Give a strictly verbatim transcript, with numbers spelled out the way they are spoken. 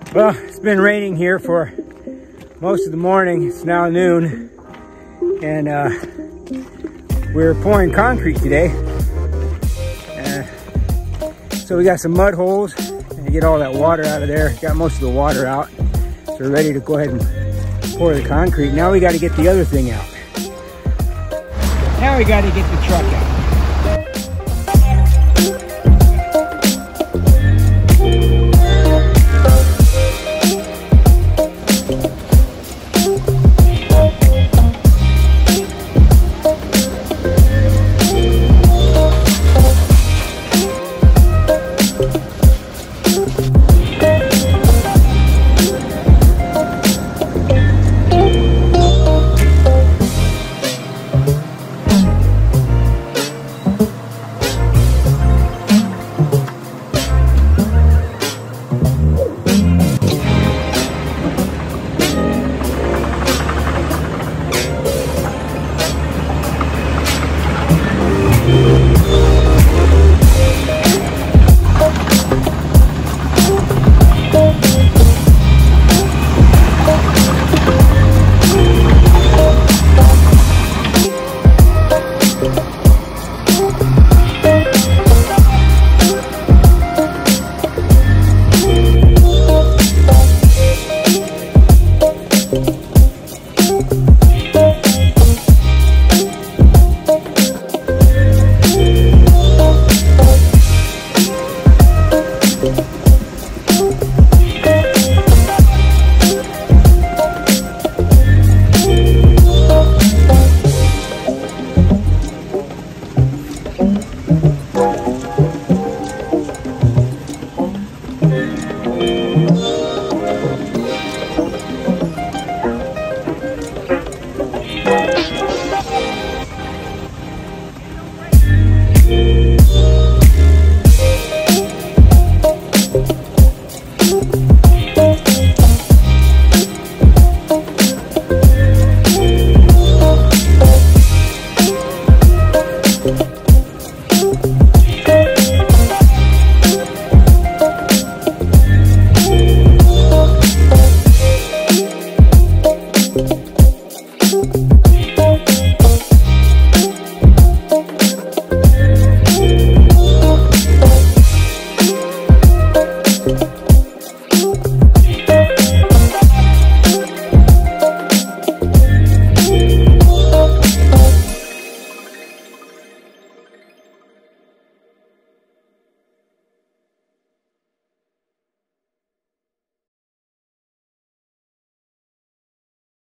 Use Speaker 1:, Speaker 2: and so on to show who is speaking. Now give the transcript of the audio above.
Speaker 1: Well, it's been raining here for most of the morning. It's now noon, and uh, we're pouring concrete today. Uh, so we got some mud holes and get all that water out of there. Got most of the water out, so we're ready to go ahead and pour the concrete. Now we got to get the other thing out. Now we got to get the truck out.